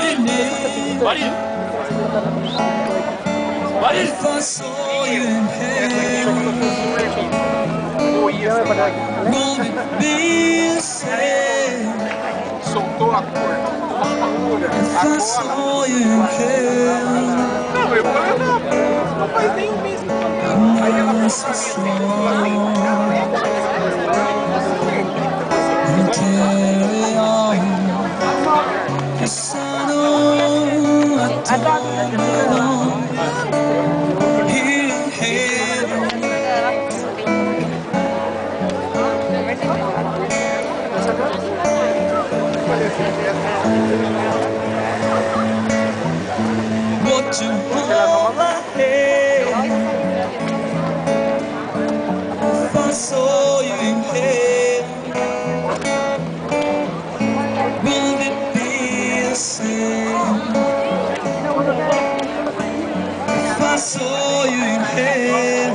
If I saw you in heaven, would it be the same? Soltou a cor. If I saw you in heaven, Não, eu vou levar. Não faz nem um mês. Aí ela falou pra mim and carry on. 'Cause I know I don't belong here in heaven. What you all I had, if I saw you in heaven, would it be the same? If I saw you in heaven,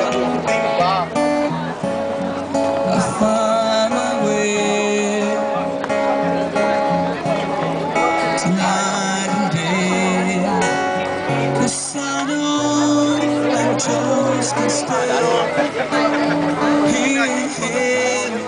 I find my way tonight and day. 'Cause I know I just can't stay here in heaven.